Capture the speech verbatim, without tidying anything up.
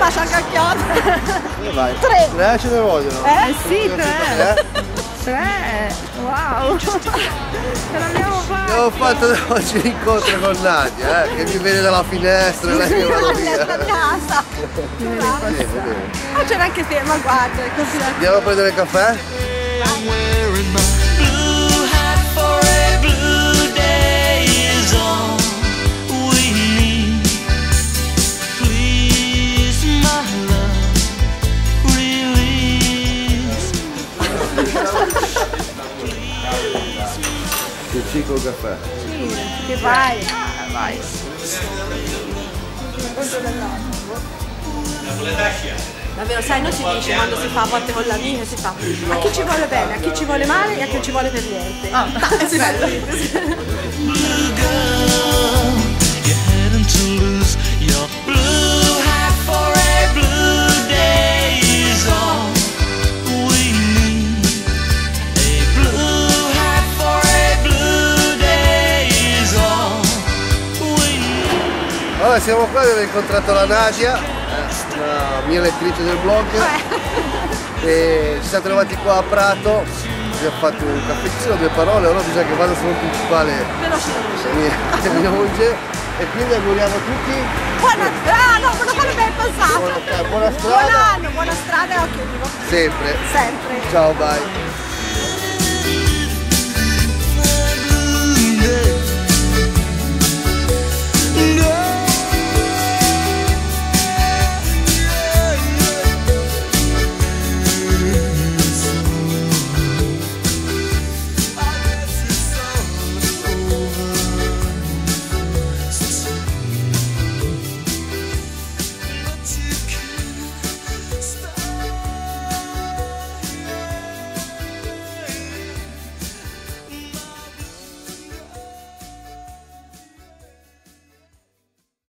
bacio anche a Chiara. Vai. Tre. Tre ce ne vogliono. Eh, Eh sì, tre. Tre. Wow. Ce l'abbiamo fatta. Abbiamo fatto oggi l'incontro con Nadia, eh, che mi vede dalla finestra e lei mi va via. a casa. Bene, bene. Ah, c'era anche te, ma guarda, è così. Andiamo a prendere il caffè? Che cico il caffè. Sì, che vai. Vai. Davvero, sai, non si dice quando si fa a volte con l'amico, si fa a chi ci vuole bene, a chi ci vuole male e a chi ci vuole per niente. Ah, è bello. Allora siamo qua, abbiamo incontrato la Nadia, una mia lettrice del blog, e ci siamo trovati qua a Prato, abbiamo fatto un caffettino, due parole, ora bisogna che vada sul principale mia moglie, e quindi auguriamo a tutti Buona strada, no, quello fare ben passato. buona, buona strada. Buon anno, buona strada e occhio vivo. Sempre. Sempre. Ciao, bye.